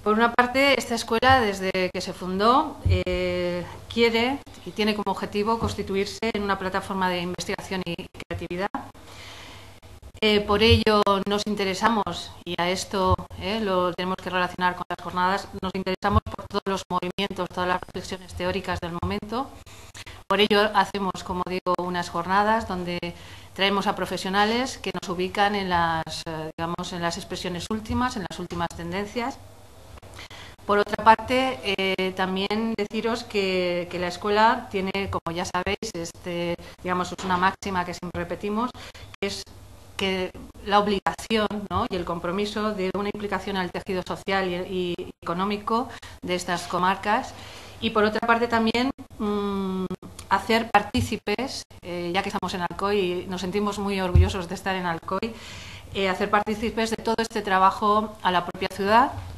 Por una parte, esta escuela, desde que se fundó, quiere y tiene como objetivo constituirse en una plataforma de investigación y creatividad. Por ello nos interesamos, y a esto lo tenemos que relacionar con las jornadas, nos interesamos por todos los movimientos, todas las reflexiones teóricas del momento. Por ello hacemos, como digo, unas jornadas donde traemos a profesionales que nos ubican en digamos, en las expresiones últimas, en las últimas tendencias. Por otra parte, también deciros que la escuela tiene, como ya sabéis, digamos, es una máxima que siempre repetimos, que es que la obligación, ¿no?, y el compromiso de una implicación al tejido social y económico de estas comarcas. Y por otra parte también hacer partícipes, ya que estamos en Alcoy y nos sentimos muy orgullosos de estar en Alcoy, hacer partícipes de todo este trabajo a la propia ciudad,